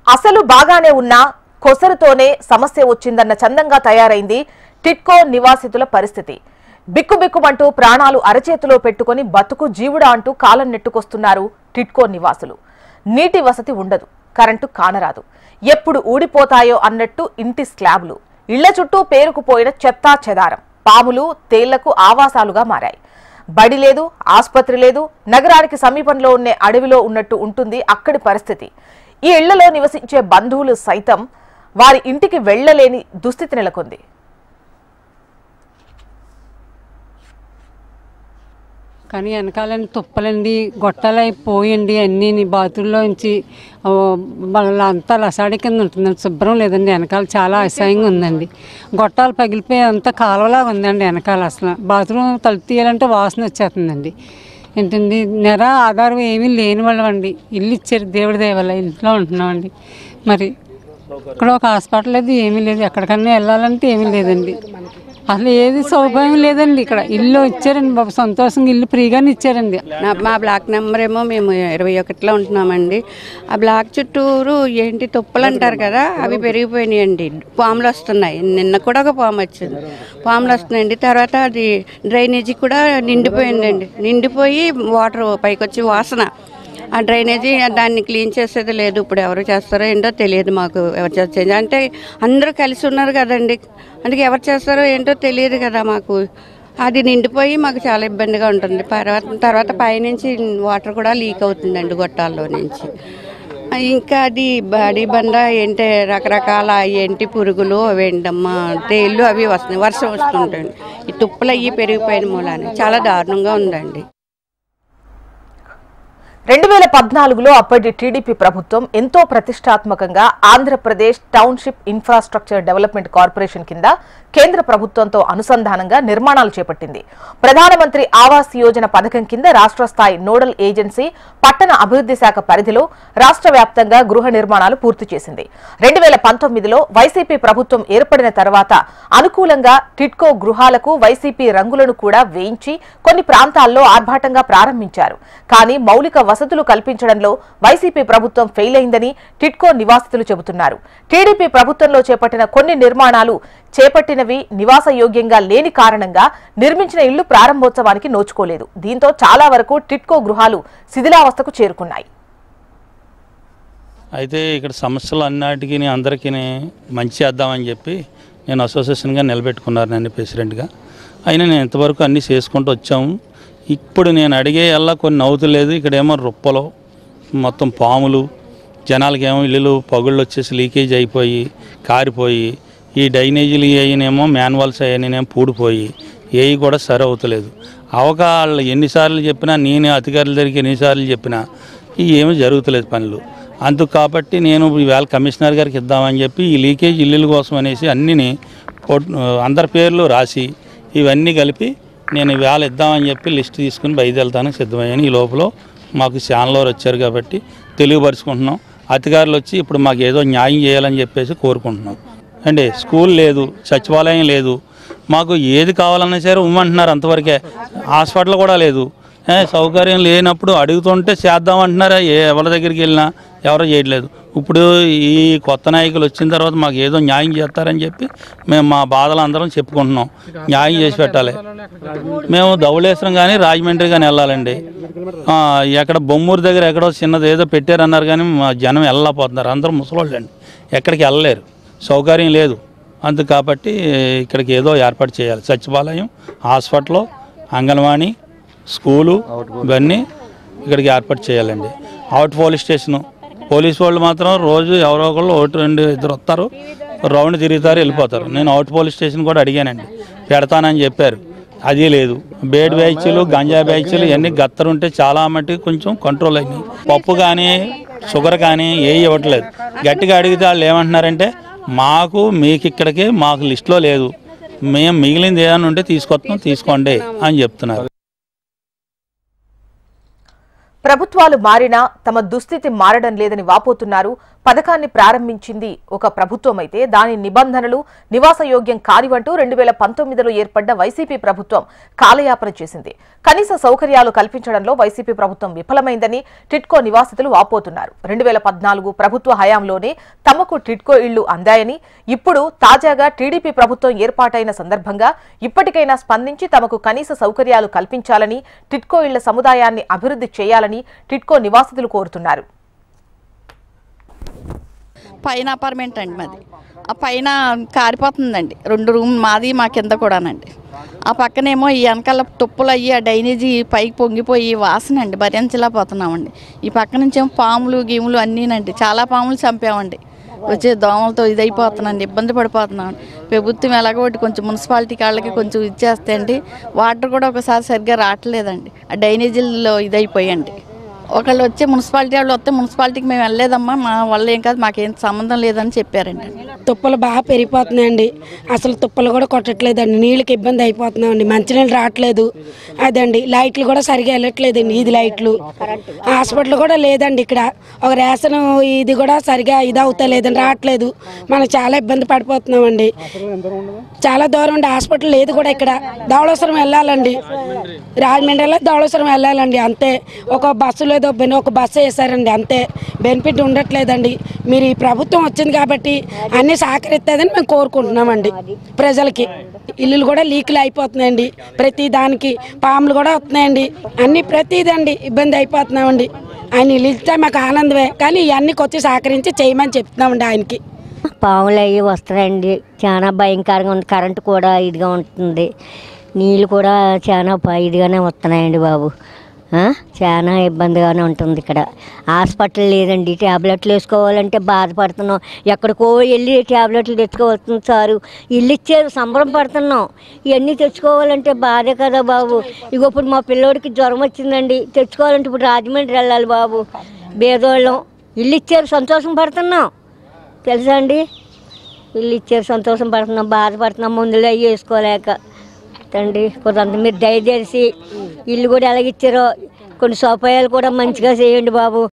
అసలు బాగానే ఉన్నా కొసరుతోనే సమస్య వచ్చిందన్న చందంగా తయారైంది టిట్కో నివాసితుల పరిస్థితి. బిక్కుబిక్కుమంటూ ప్రాణాలు అరచేతిలో పెట్టుకుని బతుకు జీవుడా అంటూ కాలం నెట్టుకొస్తున్నారు టిట్కో నివాసులు. నీటి వసతి ఉండదు, కరెంటు కానరాదు, ఎప్పుడు ఊడిపోతాయో అన్నట్టు ఇంటి స్లాబ్లు, ఇళ్ల చుట్టూ పేరుకుపోయిన చెత్తా చెదారం, పాములు తేళ్లకు ఆవాసాలుగా మారాయి. బడి లేదు, ఆసుపత్రి లేదు, నగరానికి సమీపంలో ఉన్న అడవిలో ఉన్నట్టు ఉంటుంది అక్కడి పరిస్థితి. ఈ ఇళ్లలో నివసించే బంధువులు సైతం వారి ఇంటికి వెళ్లలేని దుస్థితి నెలకొంది. కానీ వెనకాలని తుప్పలండి, గొట్టాలైపోయండి, అన్నీ బాతుల్లోంచి అంతా లసాడి కింద ఉంటుందండి. శుభ్రం లేదండి, వెనకాల చాలా అసహ్యంగా ఉందండి. గొట్టాలు పగిలిపోయి అంతా కాలువలాగా ఉందండి వెనకాల. అసలు బాత్రూమ్ తలుపు తీయాలంటే వాసన వచ్చేస్తుందండి. ఏంటండి, నెర ఆధారం ఏమీ లేని వాళ్ళం అండి. ఇల్లు ఇచ్చారు దేవుడి దయ వల్ల ఇంట్లో ఉంటున్నామండి. మరి ఇక్కడ ఒక హాస్పిటల్ లేదు, ఏమీ లేదు, ఎక్కడికన్నా వెళ్ళాలంటే ఏమీ లేదండి. అసలు ఏది సౌకర్యం లేదండి. ఇక్కడ ఇల్లు ఇచ్చారండి బాబు, సంతోషంగా ఇల్లు ఫ్రీగానే ఇచ్చారండి. మా బ్లాక్ నెంబర్ ఏమో మేము 21లో ఉంటున్నామండి. ఆ బ్లాక్ చుట్టూరు ఏంటి తుప్పలు అంటారు కదా, అవి పెరిగిపోయినాయండి. పాములు వస్తున్నాయి. నిన్న కూడా ఒక పాము వచ్చింది, పాములు వస్తున్నాయండి. తర్వాత అది డ్రైనేజీ కూడా నిండిపోయిందండి. నిండిపోయి వాటర్ పైకి వచ్చి వాసన. ఆ డ్రైనేజీ దాన్ని క్లీన్ చేసేది లేదు. ఇప్పుడు ఎవరు చేస్తారో ఏంటో తెలియదు మాకు. ఎవరు చేస్తారు అంటే అందరూ కలిసి ఉన్నారు కదండి, అందుకే ఎవరు చేస్తారో ఏంటో తెలియదు కదా మాకు. అది నిండిపోయి మాకు చాలా ఇబ్బందిగా ఉంటుంది. తర్వాత పైనుంచి వాటర్ కూడా లీక్ అవుతుందండి గొట్టాల్లో నుంచి. ఇంకా అది బాడీ బండ ఏంటి రకరకాల ఏంటి పురుగులు ఏంటమ్మా తేళ్ళు అవి వస్తున్నాయి. వర్షం వస్తుంటుంది, ఈ తుప్పలు అవి పెరిగిపోయిన మూలాన్ని చాలా దారుణంగా ఉందండి. 2014లో అప్పటి టీడీపీ ప్రభుత్వం ఎంతో ప్రతిష్టాత్మకంగా Andhra Pradesh township infrastructure development corporation కింద కేంద్ర ప్రభుత్వంతో అనుసంధానంగా నిర్మాణాలు చేపట్టింది. ప్రధానమంత్రి ఆవాస్ యోజన పథకం కింద రాష్ట్ర స్థాయి నోడల్ ఏజెన్సీ పట్టణ అభివృద్ధి శాఖ పరిధిలో రాష్ట్ర వ్యాప్తంగా గృహ నిర్మాణాలు పూర్తి చేసింది. 2019లో వైసీపీ ప్రభుత్వం ఏర్పడిన తర్వాత అనుకూలంగా టిట్కో గృహాలకు వైసీపీ రంగులను కూడా వేయించి కొన్ని ప్రాంతాల్లో ఆర్భాటంగా ప్రారంభించారు. కానీ మౌలిక వసతులు కల్పించడంలో వైసీపీ ప్రభుత్వం ఫెయిల్ అయిందని టిట్కో నివాసితులు చెబుతున్నారు. టీడీపీ ప్రభుత్వంలో చేపట్టిన కొన్ని నిర్మాణాలు చేపట్టినవి నివాసయోగ్యంగా లేని కారణంగా నిర్మించిన ఇళ్లు ప్రారంభోత్సవానికి నోచుకోలేదు. దీంతో చాలా వరకు టిట్కో గృహాలు శిథిలావస్థకు చేరుకున్నాయి. అయితే ఇక్కడ సమస్యలు అన్నిటికీ అందరికీ మంచి చేద్దామని చెప్పి నేను అసోసియేషన్గా నిలబెట్టుకున్నారు నన్ను ప్రెసిడెంట్గా. అయినా నేను ఇంతవరకు అన్నీ చేసుకుంటూ వచ్చాము. ఇప్పుడు నేను అడిగేయల్లా కొన్ని అవుతలేదు. ఇక్కడేమో రొప్పలు, మొత్తం పాములు, జనాలకి ఏమో ఇల్లులు పగుళ్ళు వచ్చేసి లీకేజ్ అయిపోయి కారిపోయి, ఈ డ్రైనేజీలు అయినేమో మాన్యువల్స్ అయినేమో పూడిపోయి ఏవి కూడా సరి అవుతలేదు. అవకాశాలు ఎన్నిసార్లు చెప్పినా, నేను అధికారుల దగ్గరికి ఎన్నిసార్లు చెప్పినా ఏమీ జరుగుతలేదు పనులు. అందుకు కాబట్టి నేను ఈవేళ కమిషనర్ గారికి ఇద్దామని చెప్పి ఈ లీకేజ్ ఇల్లుల కోసం అనేసి అన్నీ అందరి పేర్లు రాసి ఇవన్నీ కలిపి నేను ఈవేళ ఇద్దామని చెప్పి లిస్ట్ తీసుకుని బయలుదేరడానికి సిద్ధమయ్యాను. ఈ లోపల మాకు ఛానల్ వారు వచ్చారు కాబట్టి తెలియపరుచుకుంటున్నాం. అధికారులు వచ్చి ఇప్పుడు మాకు ఏదో న్యాయం చేయాలని చెప్పేసి కోరుకుంటున్నాం. అంటే స్కూల్ లేదు, సచివాలయం లేదు, మాకు ఏది కావాలన్నా సరే ఉమ్మంటున్నారు. అంతవరకే హాస్పిటల్ కూడా లేదు. సౌకర్యం లేనప్పుడు అడుగుతుంటే చేద్దామంటున్నారా, ఎవరి దగ్గరికి వెళ్ళినా ఎవరో చేయట్లేదు. ఇప్పుడు ఈ కొత్త నాయకులు వచ్చిన తర్వాత మాకు ఏదో న్యాయం చేస్తారని చెప్పి మేము మా బాధలు అందరం చెప్పుకుంటున్నాం. న్యాయం చేసి పెట్టాలి. మేము ధవళేశ్వరం కానీ రాజమండ్రి కానీ వెళ్ళాలండి. ఎక్కడ బొమ్మూరు దగ్గర ఎక్కడో చిన్నది ఏదో పెట్టారన్నారు కానీ మా జనం వెళ్ళలేకపోతున్నారు. అందరూ ముసలోళ్ళు అండి, ఎక్కడికి వెళ్ళలేరు, సౌకర్యం లేదు. అందుకు కాబట్టి ఇక్కడికి ఏదో ఏర్పాటు చేయాలి. సచివాలయం, హాస్పిటల్, అంగన్వాడీ, స్కూలు ఇవన్నీ ఇక్కడికి ఏర్పాటు చేయాలండి. అవుట్ పోలీస్ స్టేషను, పోలీసు వాళ్ళు మాత్రం రోజు ఎవరో ఒకళ్ళు 1-2 వస్తారు, రౌండ్ తిరుగుతారు, వెళ్ళిపోతారు. నేను అవుట్ పోలీస్ స్టేషన్ కూడా అడిగానండి, పెడతానని చెప్పారు. అది లేదు. బేడ్ బ్యాచ్లు, గంజా బ్యాచ్లు ఇవన్నీ గత్తరుంటే చాలా మట్టుకు కొంచెం కంట్రోల్ అయినాయి. పప్పు కానీ షుగర్ కానీ ఏవి ఇవ్వట్లేదు. గట్టిగా అడిగితే వాళ్ళు ఏమంటున్నారంటే మీకు ఇక్కడికి మాకు లిస్టులో లేదు, మేము మిగిలింది ఏదైనా ఉంటే తీసుకొస్తాం, తీసుకోండి అని చెప్తున్నారు. ప్రభుత్వాలు మారినా తమ దుస్థితి మారడం లేదని వాపోతున్నారు పథకాన్ని ప్రారంభించింది ఒక ప్రభుత్వం అయితే దాని నిబంధనలు నివాసయోగ్యం కానివంటూ 2019లో ఏర్పడ్డ వైసీపీ ప్రభుత్వం కాలయాపన చేసింది. కనీస సౌకర్యాలు కల్పించడంలో వైసీపీ ప్రభుత్వం విఫలమైందని టిడ్కో నివాసితులు వాపోతున్నారు. 2014 ప్రభుత్వ హయాంలోనే తమకు టిడ్కో ఇళ్లు అందాయని, ఇప్పుడు తాజాగా టీడీపీ ప్రభుత్వం ఏర్పాటైన సందర్భంగా ఇప్పటికైనా స్పందించి తమకు కనీస సౌకర్యాలు కల్పించాలని, టిడ్కో ఇళ్ల సముదాయాన్ని అభివృద్ధి చేయాలని టిడ్కో నివాసితులు కోరుతున్నారు. పైన అపార్ట్మెంట్ అండి మాది. ఆ పైన కారిపోతుందండి, 2 రూమ్ మాది, మా కింద కూడానండి. ఆ పక్కనేమో ఈ వెనకాల తుప్పులు అయ్యి ఆ డ్రైనేజీ పైకి పొంగిపోయి వాసన అండి, భరించలేకపోతున్నామండి. ఈ పక్క నుంచేమో పాములు గీములు అన్నీనండి, చాలా పాములు చంపామండి. వచ్చే దోమలతో ఇదైపోతున్నాండి, ఇబ్బంది పడిపోతున్నామండి. ప్రభుత్వం ఎలాగోటి కొంచెం మున్సిపాలిటీ వాళ్ళకి కొంచెం ఇచ్చేస్తే అండి, వాటర్ కూడా ఒకసారి సరిగ్గా రావట్లేదండి, ఆ డ్రైనేజీల్లో ఇదైపోయండి. ఒకళ్ళు వచ్చి మున్సిపాలిటీ వాళ్ళు వస్తే మున్సిపాలిటీకి మేము వెళ్ళలేదమ్మా, మా వల్ల ఏం కాదు, మాకేం సంబంధం లేదని చెప్పారండి. తుప్పలు బాగా పెరిగిపోతున్నాయండి, అసలు తుప్పలు కూడా కొట్టట్లేదండి, నీళ్ళకి ఇబ్బంది అయిపోతున్నామండి, మంచినీళ్ళు రావట్లేదు. అదండి లైట్లు కూడా సరిగా వెళ్ళట్లేదండి, ఇది లైట్లు. హాస్పిటల్ కూడా లేదండి, ఇక్కడ ఒక రేషన్ ఇది కూడా సరిగా ఇది అవుతా లేదండి, రావట్లేదు. మనం చాలా ఇబ్బంది పడిపోతున్నామండి, చాలా దూరం ఉండి హాస్పిటల్ లేదు కూడా. ఇక్కడ ధవళేశ్వరం వెళ్ళాలండి, రాజమండ్రిలో ధవళేశ్వరం వెళ్ళాలండి, అంతే. ఒక బస్సులో ఏదో ఒక బస్సు వేసారండి, అంతే. బెనిఫిట్ ఉండట్లేదండి. మీరు ఈ ప్రభుత్వం వచ్చింది కాబట్టి అన్నీ సహకరిస్తుందని మేము కోరుకుంటున్నామండి. ప్రజలకి ఇల్లులు కూడా లీకులు అయిపోతున్నాయండి, ప్రతి దానికి పాములు కూడా వస్తున్నాయండి, అన్ని ప్రతిదండి ఇబ్బంది అయిపోతున్నామండి. ఆయన ఇల్లు ఇస్తే మాకు ఆనందమే, కానీ ఇవన్నీ వచ్చి సహకరించి చేయమని చెప్తున్నామండి ఆయనకి. పాములు అవి వస్తున్నాయండి, చాలా భయంకరంగా ఉంది. కరెంటు కూడా ఇదిగా ఉంటుంది, నీళ్ళు కూడా చాలా ఇదిగానే వస్తున్నాయండి బాబు. చాలా ఇబ్బందిగానే ఉంటుంది. ఇక్కడ హాస్పిటల్ లేదండి, ట్యాబ్లెట్లు వేసుకోవాలంటే బాధపడుతున్నాం. ఎక్కడికో వెళ్ళి ట్యాబ్లెట్లు తెచ్చుకోవాల్సింది సారు, ఇల్లు ఇచ్చారు, సంబరం పడుతున్నాం. ఇవన్నీ తెచ్చుకోవాలంటే బాధే కదా బాబు. ఇక ఇప్పుడు మా పిల్లోడికి జ్వరం వచ్చిందండి, తెచ్చుకోవాలంటే ఇప్పుడు రాజమండ్రి వెళ్ళాలి బాబు. బేదోళ్ళం ఇల్లు ఇచ్చారు, సంతోషం పడుతున్నాం, తెలుసా అండి. ఇల్లు ఇచ్చారు, సంతోషం పడుతున్నాం, బాధపడుతున్నాం, ముందులో అవి వేసుకోలేక తండ్రి. కొంత మీరు దయచేసి ఇల్లు కూడా ఎలాగిచ్చారో కొన్ని సౌకర్యాలు కూడా మంచిగా చేయండి బాబు.